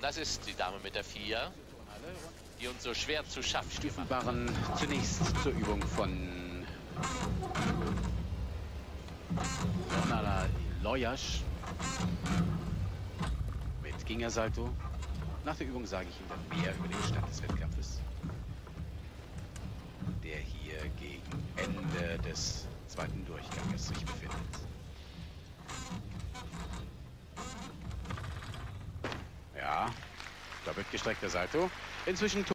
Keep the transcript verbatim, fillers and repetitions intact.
Das ist die Dame mit der vier, die uns so schwer zu schaffen macht. Stufenbarren zunächst zur Übung von Leonarda Loyasch mit Gingersalto. Nach der Übung sage ich Ihnen dann mehr über den Stand des Wettkampfes, der hier gegen Ende des zweiten Durchganges sich befindet. Ja, doppelt gestreckter Salto. Inzwischen